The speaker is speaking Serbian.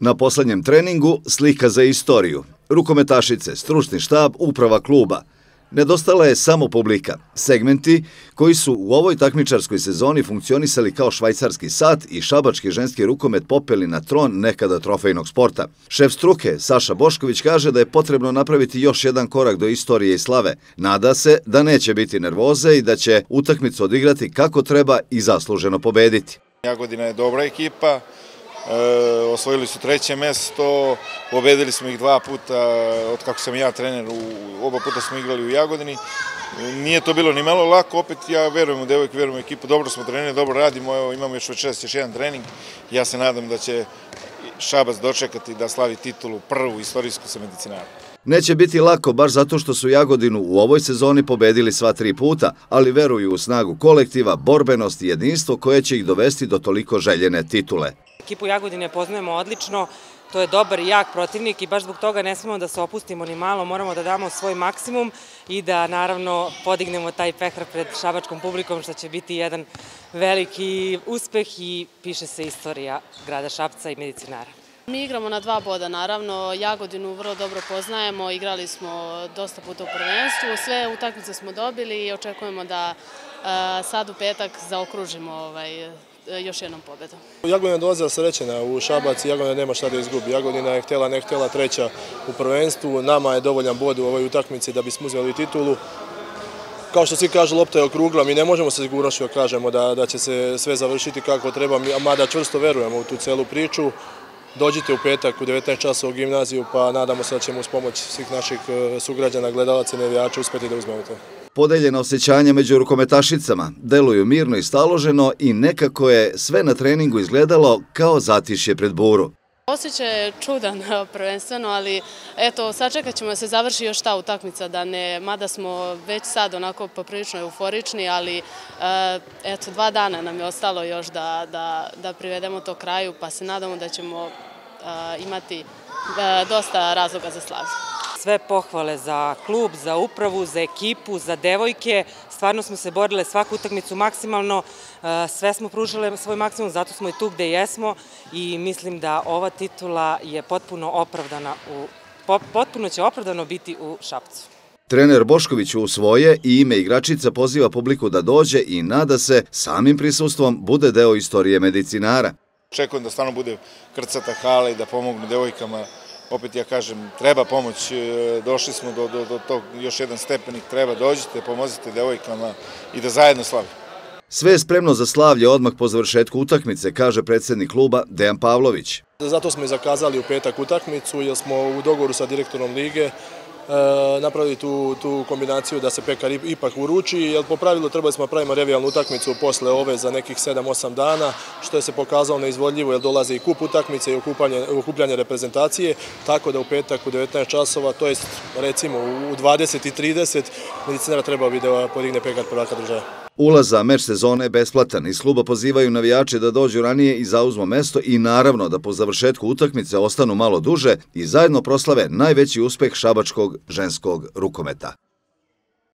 Na poslednjem treningu slika za istoriju. Rukometašice, stručni štab, uprava kluba. Nedostala je samo publika. Segmenti koji su u ovoj takmičarskoj sezoni funkcionisali kao švajcarski sat i šabački ženski rukomet popeli na tron nekada trofejnog sporta. Šef struke, Saša Bošković, kaže da je potrebno napraviti još jedan korak do istorije i slave. Nada se da neće biti nervoze i da će utakmicu odigrati kako treba i zasluženo pobediti. Jagodina je dobra ekipa. Osvojili su 3. mesto, pobedili smo ih 2 puta, od kako sam ja trener, oba puta smo igrali u Jagodini. Nije to bilo ni malo lako, opet ja verujem u devojke, verujem u ekipu, dobro smo treneri, dobro radimo, evo imamo još večeras još jedan trening. Ja se nadam da će Šabac dočekati da slavi titulu prvu istorijsku sa Medicinarom. Neće biti lako baš zato što su Jagodinu u ovoj sezoni pobedili sva 3 puta, ali veruju u snagu kolektiva, borbenost i jedinstvo koje će ih dovesti do toliko željene titule. Ekipu Jagodine poznajemo odlično, to je dobar i jak protivnik i baš zbog toga ne smemo da se opustimo ni malo, moramo da damo svoj maksimum i da naravno podignemo taj pehar pred šabačkom publikom, što će biti jedan veliki uspeh i piše se istorija grada Šapca i Medicinara. Mi igramo na 2 boda, naravno, Jagodinu vrlo dobro poznajemo, igrali smo dosta puta u prvenstvu, sve utakmice smo dobili i očekujemo da sad u petak zaokružimo još jednom pobedom. Jagodina dolazila srećena u Šabac i Jagodina nema šta da izgubi. Jagodina je htjela, ne htjela 3. u prvenstvu, nama je dovoljan bod u ovoj utakmici da bismo uzeli titulu. Kao što svi kažu, lopta je okrugla, mi ne možemo sa sigurnošću da kažemo da će se sve završiti kako treba, mada čvrsto verujemo u tu celu priču. Dođite u petak u 19 časova u gimnaziju, pa nadamo se da ćemo uz pomoć svih naših sugrađana, gledalaca i navijača uspjeti da uzmemo to. Podeljena osjećanja među rukometašicama, deluju mirno i staloženo i nekako je sve na treningu izgledalo kao zatišje pred buru. Osjećaj je čudan prvenstveno, ali eto, sačekat ćemo da se završi još ta utakmica, mada smo već sad onako poprilično euforični, ali eto, 2 dana nam je ostalo još da privedemo to kraju, pa se nadamo da ćemo imati dosta razloga za slavu. Sve pohvale za klub, za upravu, za ekipu, za devojke. Stvarno smo se borile svaku utakmicu maksimalno, sve smo pružile svoj maksimum, zato smo i tu gde jesmo i mislim da ova titula je potpuno će opravdano biti u Šapcu. Trener Bošković u svoje i ime igračica poziva publiku da dođe i nada se samim prisustvom bude deo istorije Medicinara. Očekujem da stvarno bude krcata hala i da pomognu devojkama. Opet ja kažem, treba pomoć, došli smo do tog još jedan stepenik, treba dođite, pomozite devojkama i da zajedno slavimo. Sve je spremno za slavlje odmah po završetku utakmice, kaže predsjednik kluba Dejan Pavlović. Zato smo i zakazali u petak utakmicu, jer smo u dogovoru sa direktorom lige napravili tu kombinaciju da se pekar ipak uruči, jer po pravilu trebali smo pravimo revijalnu utakmicu posle ove za nekih 7-8 dana, što je se pokazalo neizvodljivo jer dolaze i kup utakmice i okupljanje reprezentacije, tako da u petak u 19 časova, to jest recimo u 20:30, Medicinara trebao bi da podigne pekar prvaka države. Ulaz za meč sezone je besplatan. Iz kluba pozivaju navijače da dođu ranije i zauzmu mesto i naravno da po završetku utakmice ostanu malo duže i zajedno proslave najveći uspeh šabačkog ženskog rukometa.